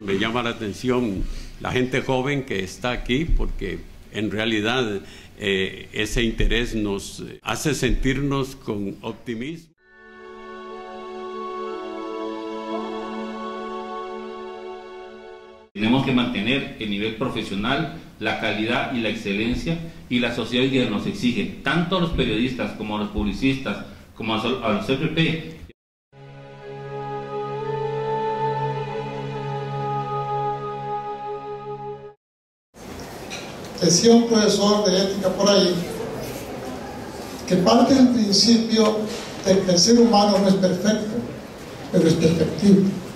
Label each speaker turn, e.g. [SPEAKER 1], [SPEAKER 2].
[SPEAKER 1] Me llama la atención la gente joven que está aquí, porque en realidad ese interés nos hace sentirnos con optimismo.
[SPEAKER 2] Tenemos que mantener el nivel profesional, la calidad y la excelencia, y la sociedad hoy día nos exige, tanto a los periodistas como a los publicistas, como a los FP.
[SPEAKER 3] Decía un profesor de ética por ahí que parte del principio de que el ser humano no es perfecto, pero es perfectible.